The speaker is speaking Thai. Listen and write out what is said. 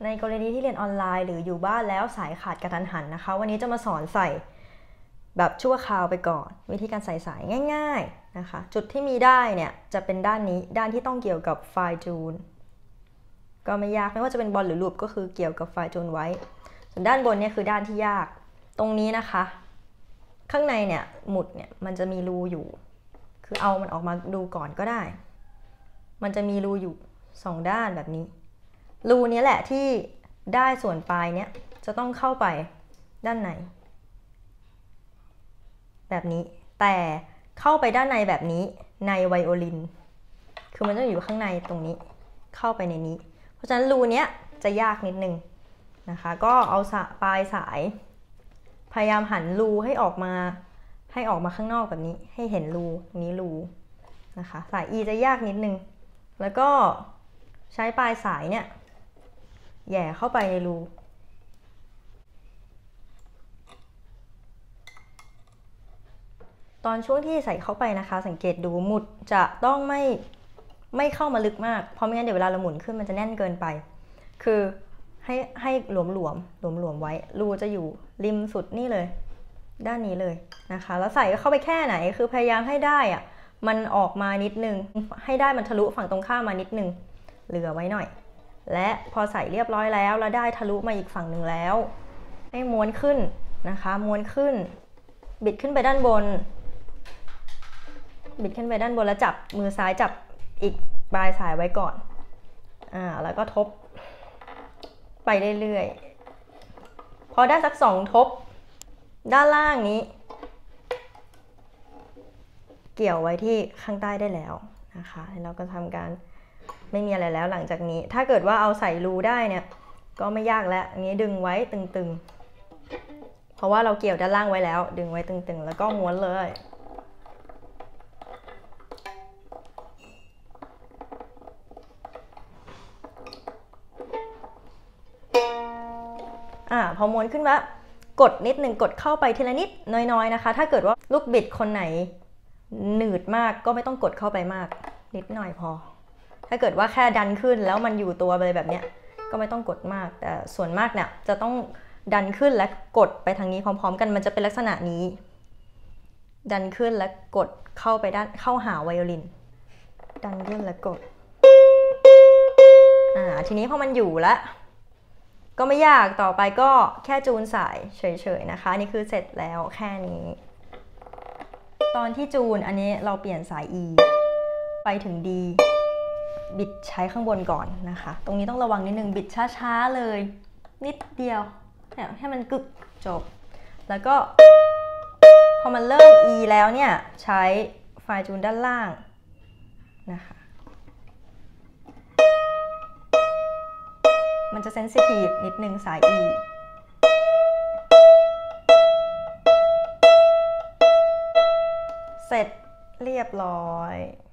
ในกรณีที่เรียนออนไลน์หรืออยู่บ้านแล้วสายขาดกระทันหันนะคะวันนี้จะมาสอนใส่แบบชั่วคราวไปก่อนวิธีการใส่สายง่ายๆนะคะจุดที่มีได้เนี่ยจะเป็นด้านนี้ด้านที่ต้องเกี่ยวกับไฟล์จูนก็ไม่ยากไม่ว่าจะเป็นบอลหรือลูปก็คือเกี่ยวกับไฟล์จูนไว้ส่วนด้านบนเนี่ยคือด้านที่ยากตรงนี้นะคะข้างในเนี่ยหมุดเนี่ยมันจะมีรูอยู่คือเอามันออกมาดูก่อนก็ได้มันจะมีรูอยู่2ด้านแบบนี้รูนี้แหละที่ได้ส่วนปลายเนี้ยจะต้องเข้าไปด้านในแบบนี้แต่เข้าไปด้านในแบบนี้ในไวโอลินคือมันต้องอยู่ข้างในตรงนี้เข้าไปในนี้เพราะฉะนั้นรูเนี้ยจะยากนิดนึงนะคะก็เอาปลายสายพยายามหันรูให้ออกมาข้างนอกแบบนี้ให้เห็นรูตรงนี้รูนะคะสาย E จะยากนิดนึงแล้วก็ใช้ปลายสายเนี่ยแย่เข้าไปในรูตอนช่วงที่ใส่เข้าไปนะคะสังเกตดูหมุดจะต้องไม่เข้ามาลึกมากเพราะไม่งั้นเดี๋ยวเวลาเราหมุนขึ้นมันจะแน่นเกินไปคือให้หลวมไว้รูจะอยู่ริมสุดนี่เลยด้านนี้เลยนะคะแล้วใส่เข้าไปแค่ไหนคือพยายามให้ได้อะมันออกมานิดนึงให้ได้มันทะลุฝั่งตรงข้ามมานิดนึงเหลือไว้หน่อยและพอใส่เรียบร้อยแล้วได้ทะลุมาอีกฝั่งหนึ่งแล้วให้ม้วนขึ้นนะคะม้วนขึ้นบิดขึ้นไปด้านบนแล้วจับมือซ้ายจับอีกปลายสายไว้ก่อนแล้วก็ทบไปเรื่อยๆพอได้สัก2ทบด้านล่างนี้เกี่ยวไว้ที่ข้างใต้ได้แล้วนะคะแล้วก็ทำการไม่มีอะไรแล้วหลังจากนี้ถ้าเกิดว่าเอาใส่รูได้เนี่ยก็ไม่ยากแล้วอันนี้ดึงไว้ตึงๆเพราะว่าเราเกี่ยวด้านล่างไว้แล้วดึงไว้ตึงๆแล้วก็ม้วนเลยพอม้วนขึ้นแล้วกดนิดหนึ่งกดเข้าไปทีละนิดน้อยๆนะคะถ้าเกิดว่าลูกบิดคนไหนหนืดมากก็ไม่ต้องกดเข้าไปมากนิดหน่อยพอถ้าเกิดว่าแค่ดันขึ้นแล้วมันอยู่ตัวเลยแบบเนี้ยก็ไม่ต้องกดมากแต่ส่วนมากเนี่ยจะต้องดันขึ้นและกดไปทางนี้พร้อมๆกันมันจะเป็นลักษณะนี้ดันขึ้นและกดเข้าไปเข้าหาไวโอลินดันขึ้นและกดทีนี้พอมันอยู่แล้วก็ไม่ยากต่อไปก็แค่จูนสายเฉยๆนะคะนี่คือเสร็จแล้วแค่นี้ตอนที่จูนอันนี้เราเปลี่ยนสาย E ไปถึง D บิดใช้ข้างบนก่อนนะคะตรงนี้ต้องระวังนิดนึงบิดช้าๆเลยนิดเดียวให้มันกึกจบแล้วก็พอมันเริ่ม E แล้วเนี่ยใช้ไฟล์จูนด้านล่างนะคะมันจะเซนซิทีฟนิดนึงสาย E เสร็จเรียบร้อย